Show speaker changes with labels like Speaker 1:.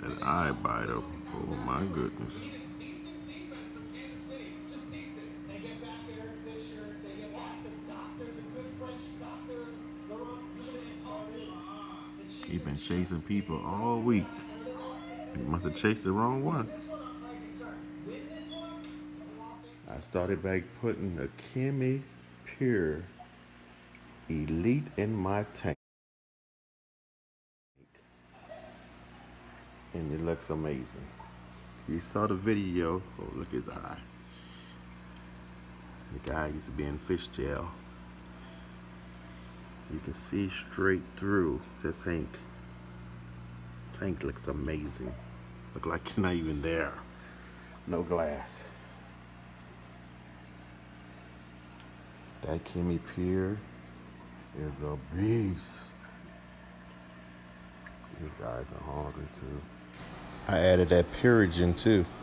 Speaker 1: That eye biter. Oh my goodness. He been chasing people all week. He must have chased the wrong one. I started back putting the CHEMI Pure Elite in my tank. And it looks amazing. You saw the video. Oh, look at his eye. The guy used to be in fish jail. You can see straight through the tank. Tank looks amazing. Look like it's not even there. No glass. That CHEMI Pure is a beast. These guys are hungry too. I added that Purigen too.